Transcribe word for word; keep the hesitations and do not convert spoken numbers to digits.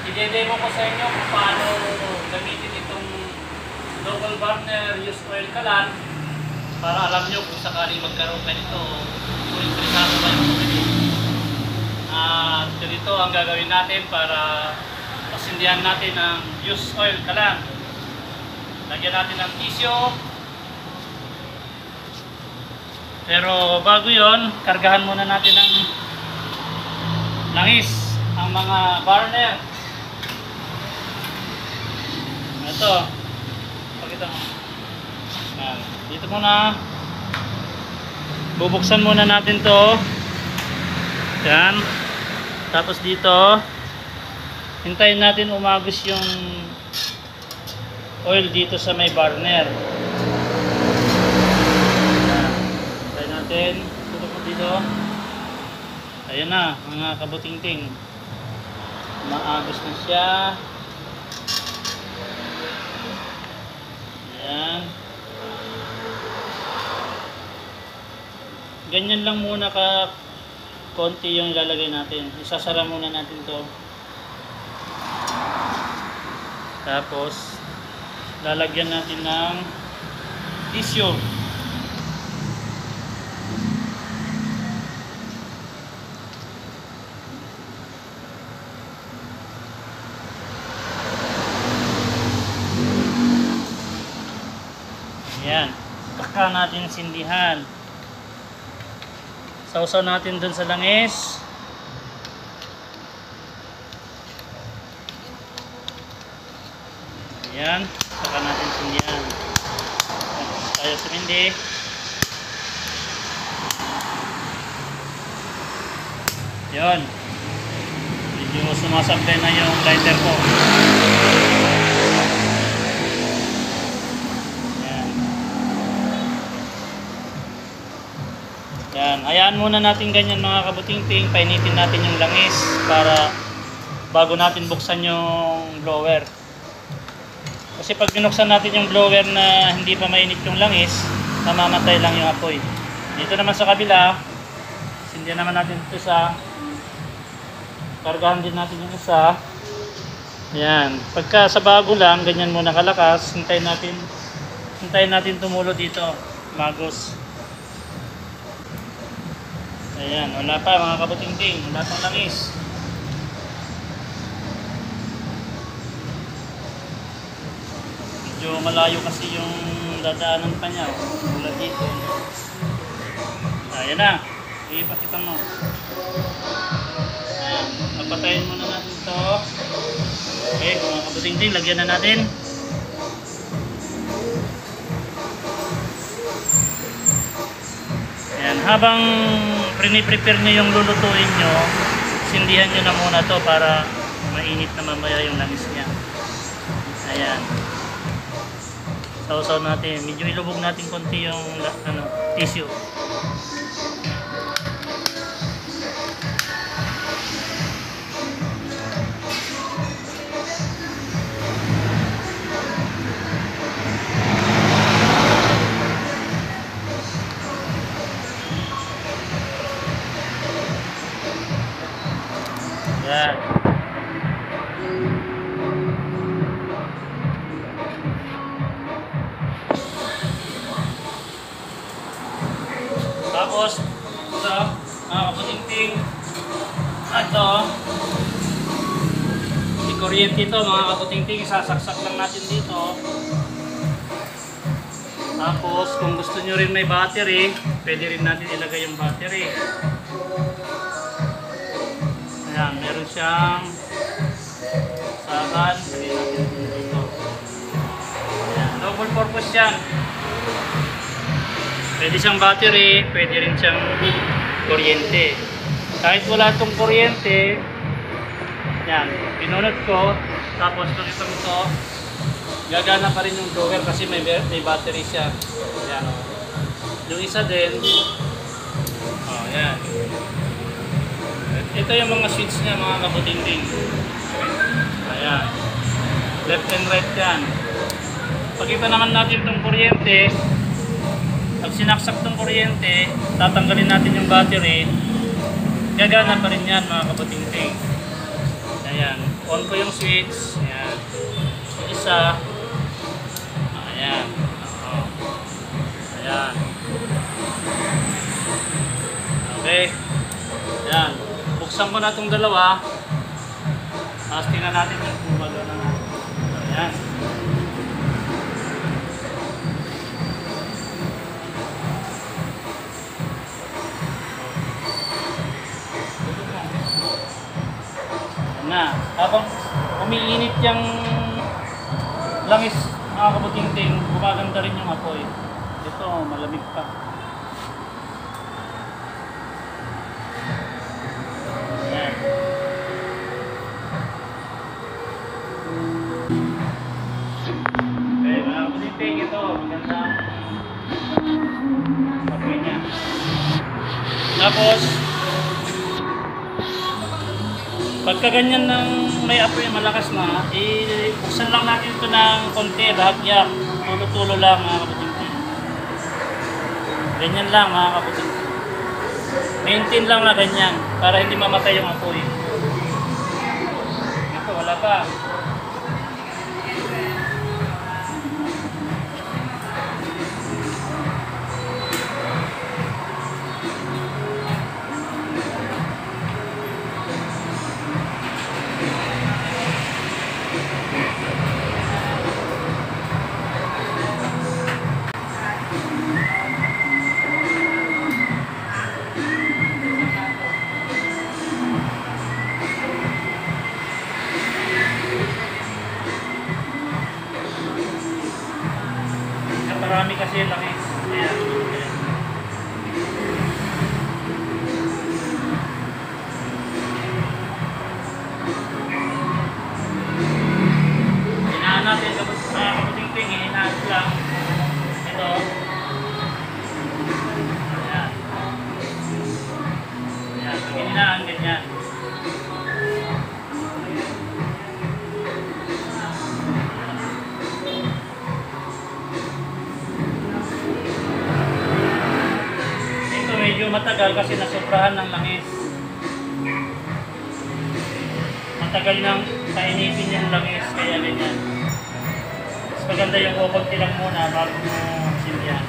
i-demo ko sa inyo kung paano gamitin itong double burner use oil kalan para alam nyo kung sakaling magkaroon ka nito kung interesado ba yung bumili. At uh, ganito ang gagawin natin para pasindihan natin ang use oil kalan. Lagyan natin ng tissue. Pero bago yon, kargahan muna natin ng langis ang mga burner. Ito, pakita mo. Yan. Dito muna. Bubuksan muna natin to. Yan. Tapos dito, hintayin natin umagos yung oil dito sa may burner. Yan. Hintayin natin. Tutok mo dito. Ayan na, mga kabutingting. Maagos na siya. Ayan. Ganyan lang muna ka konti yung ilalagay natin. Isasara muna natin to. Tapos lalagyan natin ng tissue. Ayan. Saka natin sindihan. Sausaw natin dun sa langis. Ayan. Saka natin sindihan. Tayo sumindi. Ayan. Medyo sumasablay na yung lighter ko. Yan, hayaan muna natin ganyan mga kabutingting, painitin natin yung langis para bago natin buksan yung blower. Kasi pag binuksan natin yung blower na hindi pa mainit yung langis, mamamatay lang yung apoy. Dito naman sa kabila, sindihan naman natin ito isa. Kargahan din natin yung isa. Yan, pagka sa bago lang, ganyan muna kalakas, hintayin natin, hintayin natin tumulo dito, magos. Ayan, wala pa mga kabutingting, wala pang langis. Medyo malayo kasi yung dadaanan pa niya, wala dito. Ayan na, ipakita mo. Ayan, napatayin muna natin ito. Okay, mga kabutingting, lagyan na natin. Ayan, habang pre-prepare nyo yung lulutuin nyo, sindihan nyo na muna to para mainit na mamaya yung langis niya. Ayan. Sausaw natin. Medyo ilubog natin konti yung ano, tissue. Yan. Tapos ito, mga kabutingting, ito may kuryente ito mga kabutingting, sasaksak lang natin dito. Tapos kung gusto nyo rin may battery, pwede rin natin ilagay yung battery. Ayan, meron siyang sakan. Lagyan natin dito. Ayan, double purpose yan. Pwede siyang battery, pwede rin siyang kuryente. Kahit wala itong kuryente, yan, pinunod ko, tapos kung itong ito, gagana pa rin yung blower kasi may, may battery siya. Ayan, o. Yung isa din, oh, yan. Ito yung mga switch niya mga kabutingting. Ayan. Left and right yan. Pagkita naman natin itong kuryente, pag sinaksak itong kuryente, tatanggalin natin yung battery, gagana pa rin yan mga kabutingting. Ayan. On ko yung switch. Ayan. Isa. Ayan. Oh. Ayan. Okay. Ayan. Buksan ko na itong dalawa. Tapos tingnan natin yung kumalo na natin. Ayan. Na, habang umiinit yung langis mga kabutingting, gumaganda rin yung apoy. Ito, malamig pa. Ayan. Okay, mga kabutingting, ito, magandang apoy niya. Tapos, pagka ganyan ng may apoy malakas na, i-buksan lang natin ito ng konti, bahagyak, tulo-tulo lang mga kabutingting. Ganyan lang mga kabutingting. Maintain lang na ganyan, para hindi mamatay yung apoy. Ito, wala pa. Marami kasi langis. Ayan. Ayan. Hinaan natin kapag sa kabutingting, hinaan lang. Ito. Ayan. Ayan. Pag hinaan, ganyan. Medyo matagal kasi nasobrahan ng langis. Matagal nang painipin yung langis, kaya ganyan. Mas maganda yung kukunti lang muna bago mo silya.